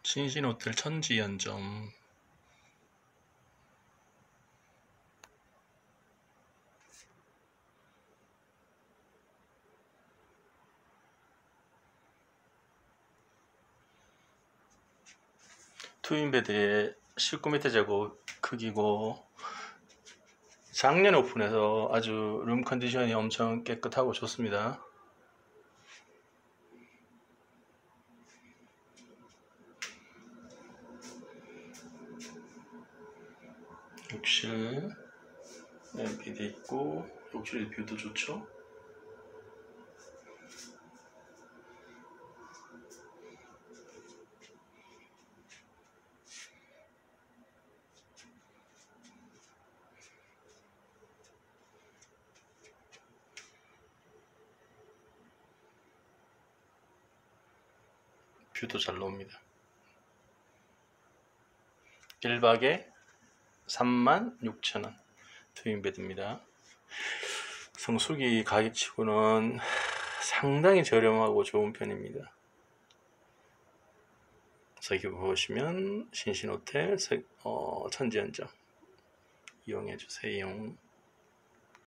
신신호텔 천지연점. 트윈베드의 19m 제곱 크기고, 작년에 오픈해서 아주 룸 컨디션이 엄청 깨끗하고 좋습니다. 욕실 비대 있고, 욕실 뷰도 좋죠. 뷰도 잘 나옵니다. 1박에 36,000원 트윈베드입니다. 성수기 가격치고는 상당히 저렴하고 좋은 편입니다. 여기 보시면 신신호텔 천지연점 이용해 주세요.